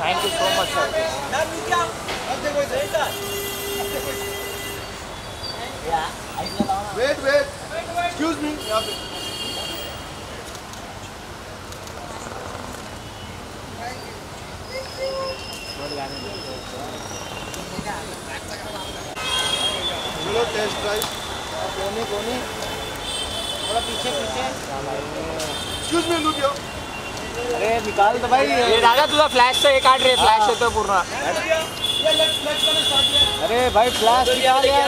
Thank you so much sir. Wait excuse me यहाँ पे test drive कोने थोड़ा पीछे एक्सक्यूज मी लुक योर अरे निकाल तो भाई ये दादा तुझा फ्लैश से काट रहे फ्लैश से तो पूर्ण अरे भाई फ्लैश निकाल यार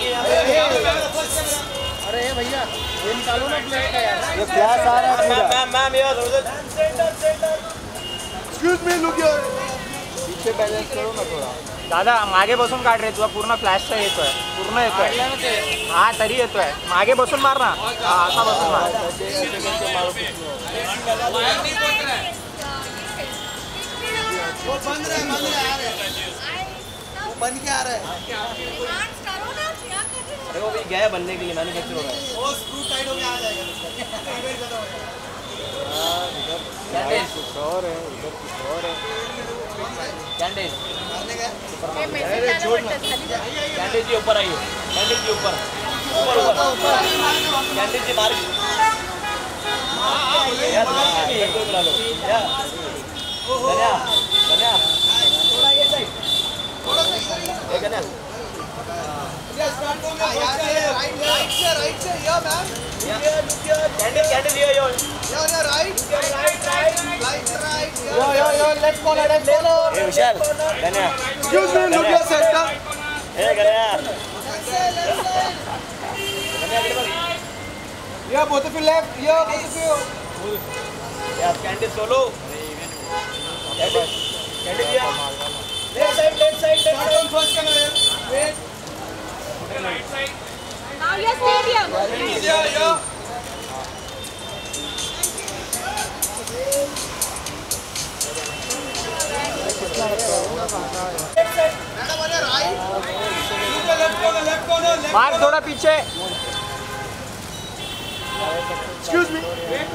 अरे भैया ये निकालो ना फ्लैश का यार ये फ्लैश आ रहा है पूरा मैम यार एक्सक्यूज मी लुक योर पीछे बैलेंस करो ना थोड़ा दादा मागे बसून काढ रे तुझा पूर्ण फ्लॅशचा येतोय पूर्ण येतोय हा तरी येतोय मागे बसून मार ना असा बसून मार वो बंद रहा है वो बन के आ रहा है अरे वो भी गया बनने के लिए मैन्युफैक्चर हो रहा है वो स्क्रू टाइट हो गया आ जाएगा कैंडिस कुछ और है इधर कुछ और है कैंडिस कैंडिस जी ऊपर आइए कैंडिस जी ऊपर कैंडिस जी मार बुला लो धन्या थोड़ा ये साइड एक है ना राइट से या ma'am Candice yo right yo let's follow a Vishal Dhanya excuse me look your centre ए गया या बोथ ऑफ यू लेफ्ट या बोथ ऑफ यू यार कैंडिस सोलो कैंडिस या left side first come wait Right side. Now your stadium. Yeah. मार थोड़ा पीछे excuse me wait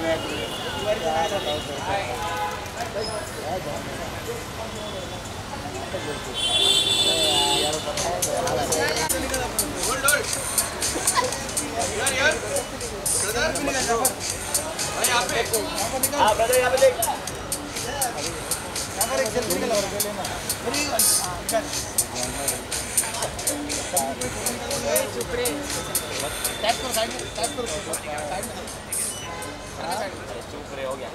hold यार ब्रदर भाई यहां पे हां ब्रदर यहां पे देख यहां पर एक सेल्फी निकल और लेना चुप रे टैप करो साइड में चुप रे हो गया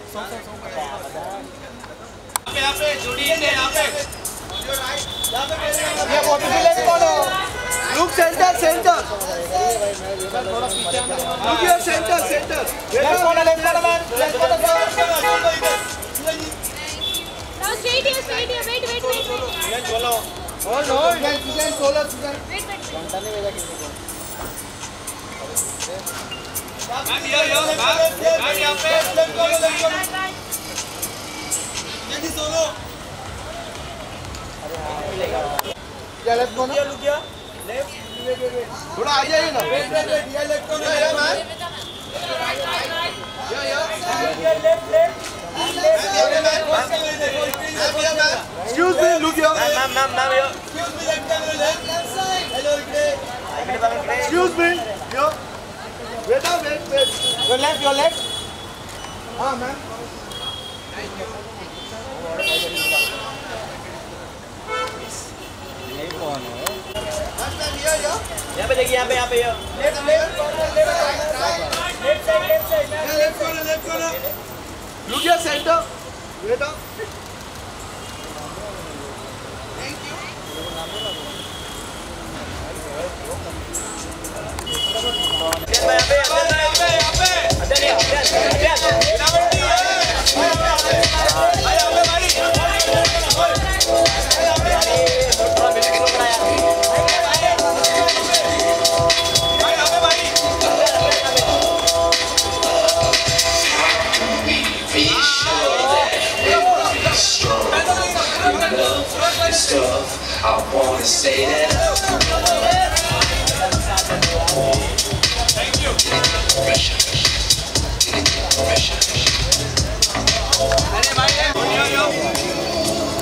यहां पे जोड़ी है यहां पे यहां पे ये फोटो भी ले बोलो लुक सेंटर थोड़ा पीछे look your centre left corner man left corner Now straight here. Wait. ये चलो होल्ड सीजन 16 सीजन Wait. घंटा नहीं भेजा किसी को मैम यहां पे लेफ्ट कॉर्नर जल्दी सोलो क्या लेफ्ट कॉर्नर लुक या लेफ्ट थोड़ा आ जाइए ना वेट ये लेफ्ट कॉर्नर है मैम या left excuse me look your ma'am yo excuse me left left side hello इकडे excuse me yo wait your left हां मैम ये कौन है यहाँ पे देखिए यहाँ पे yo left corner look your centre wait up thank you I wanna say that. Thank you. Pressure. अरे भाई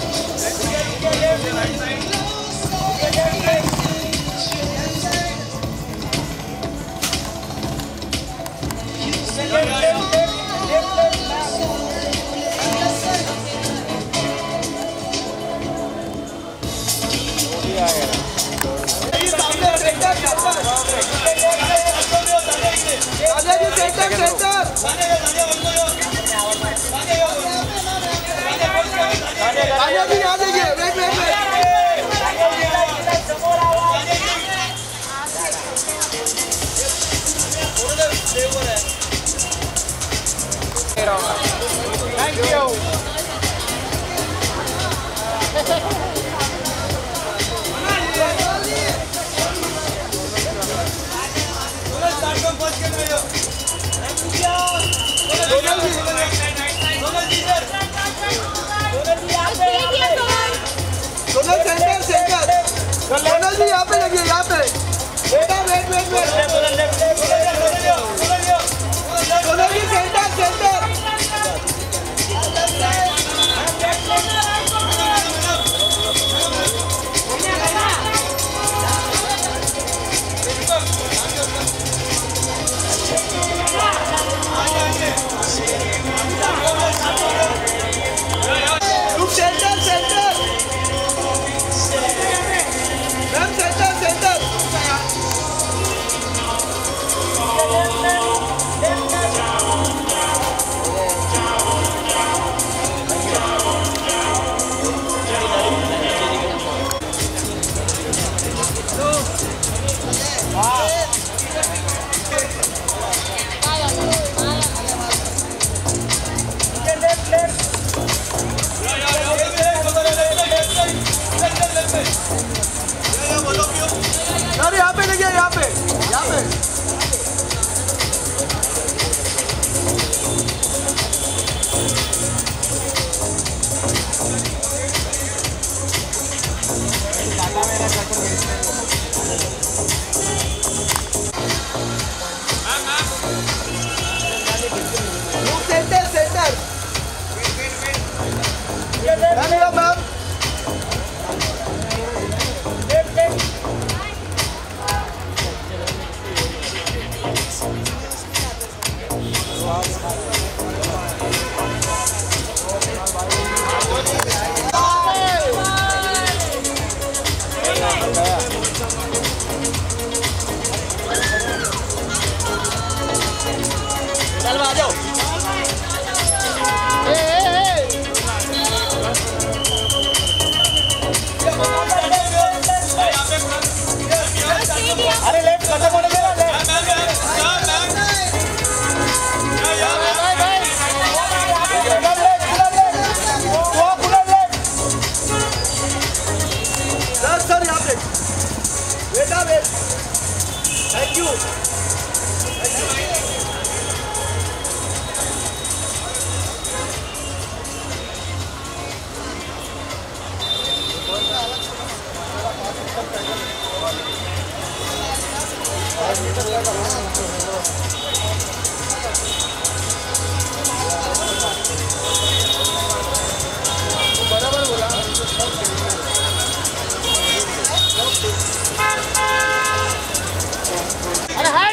सेंटर सेंटर तानिया जी यहाँ देखिए wait wait wait thank you Sonal centre centre Sonal ji यहाँ पे लगिए यहाँ पे बेटा wait wait wait Sonal ji centre centre centre centre ma'am centre centre sir यहाँ पे लगे यहाँ पे सेंटर सेंटर मैम चल आ जाओ अरे लेफ्ट खत्म होने दे सर यहाँ पे बेटा वेट थैंक यू बराबर बोला अरे हाय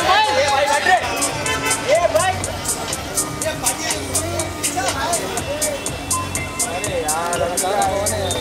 ये भाई अरे यार कौन है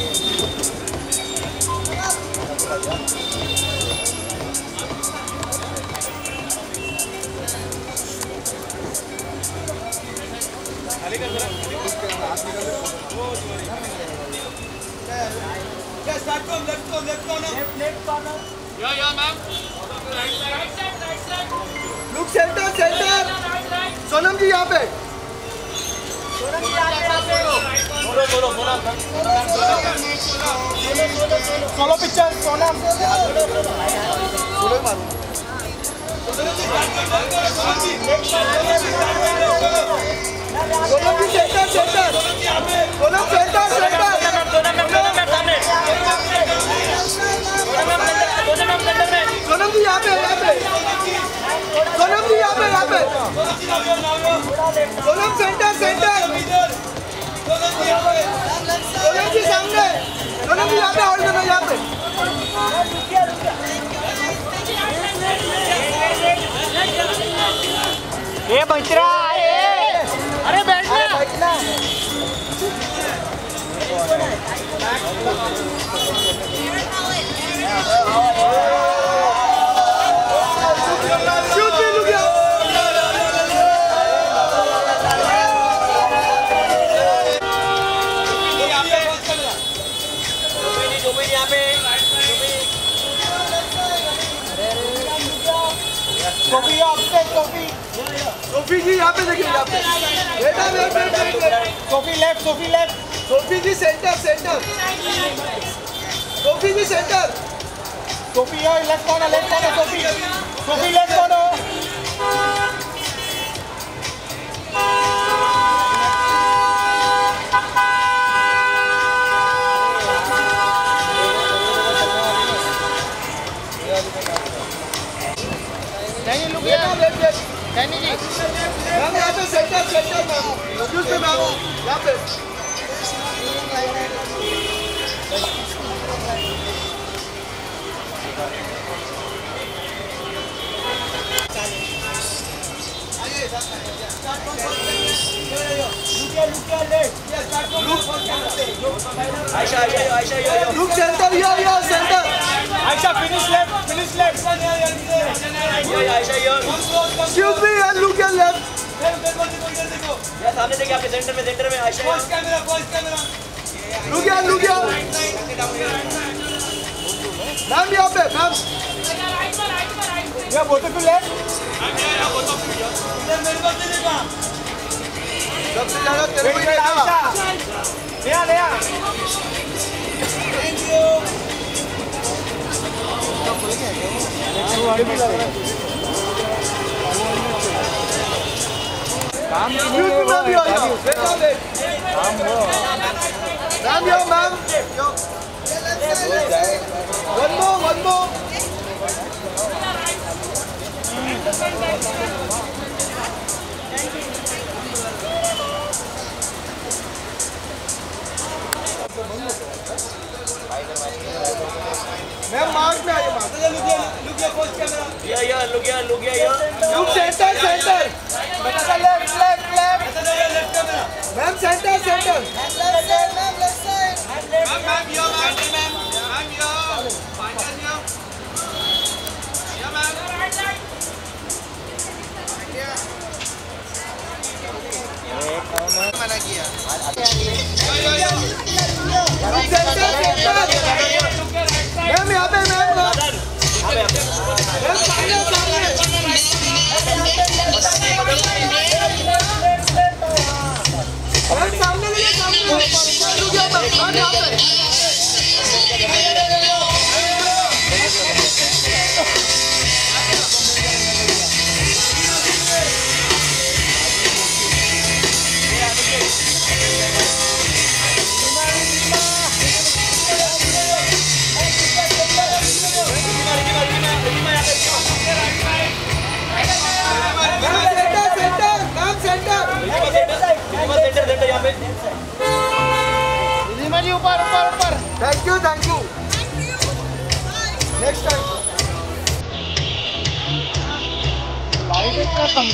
look centre centre Sonam ji यहाँ पे solo picture Sonam Sonam ji centre centre Sonam centre centre Sonam ji यहाँ पे सोनम जी यहाँ पे सोनम सेंटर सेंटर सोनम जी सामने सोनम जी यहाँ पे होल्ड करो यहाँ पे ये बचरा अरे बैठना शूट भी लुक सोफी जी यहाँ पे देखिए, यहाँ पे बेटा wait. Sophie left. Sophie ji centre. Sophie ji centre. Sophie left corner. Sophie left corner. Saini ji ma'am यहाँ पे सेंटर मैम, मैम यहाँ पे। Ayesha look centre, centre. Ayesha finish left Ayesha your Excuse me, and look your left. यार सामने देखिए आपके सेंटर में Ayesha your Look here. Ma'am यहाँ पे, मैम। या बोतो टू लेफ्ट सबसे ज्यादा तेरे को ही देखा। नया काम Excuse me, मैम यहाँ। बेटा वेट। मैम यहाँ, ma'am. One more. Ma'am mark में आइए, mark. Look here Look centre. Left ma'am centre. Ma'am यहाँ पे, मैम सामने सेंटर यहाँ पे जी ऊपर thank you next time light का कम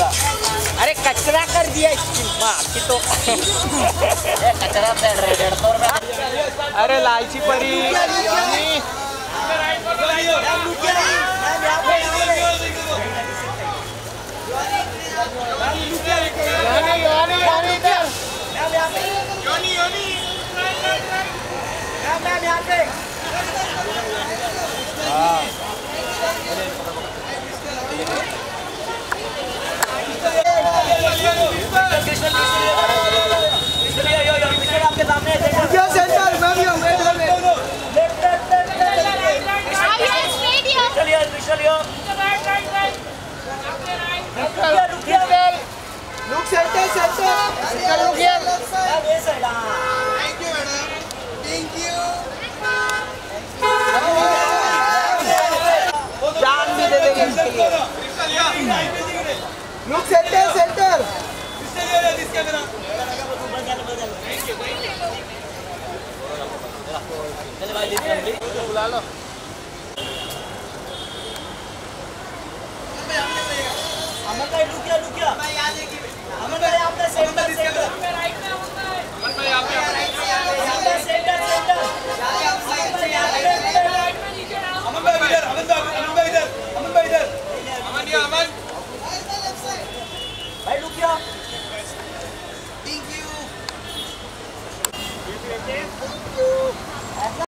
पूरा। अरे कचरा कर दिया इसकी माँ की तो कचरा पेड़ रहे 150 रुपए। अरे लालची परी आपके सामने सेंटर मैम ये look centre centre look here thank you madam thank you जान भी दे देंगे इसके लिए लुक सेंटर सेंटर बुला लो अमन भाई रुकिया रुकिया अमन भाई आपने